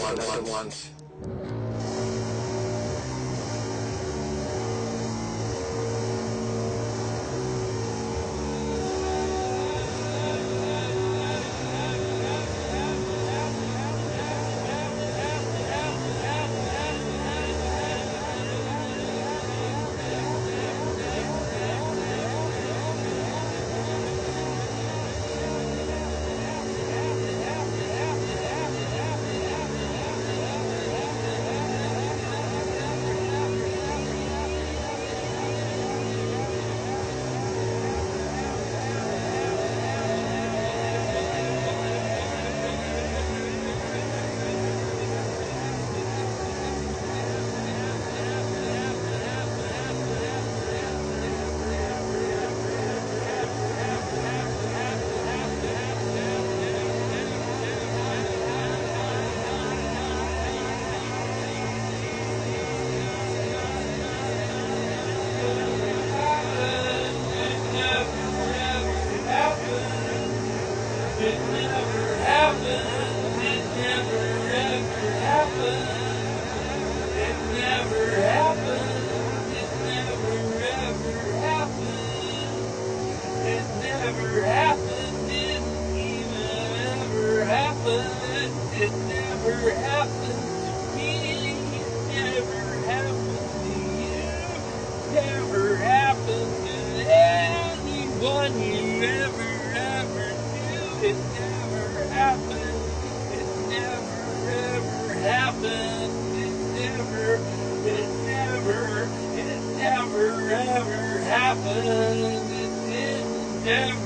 once. It never happened. It never ever happened. It never happened. It never ever happened. It never happened. Didn't even ever happen. It never happened to me. It never happened to you. Never happened to anyone you ever knew. It never happened. It never ever happened. It never ever happened. It never